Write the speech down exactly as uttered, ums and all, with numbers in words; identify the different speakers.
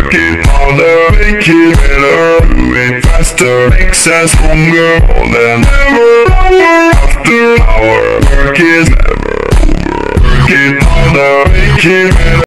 Speaker 1: Work it harder, make it better. Do it faster, makes us stronger. More than ever, hour after hour. Work is never over. Work it harder, make it better.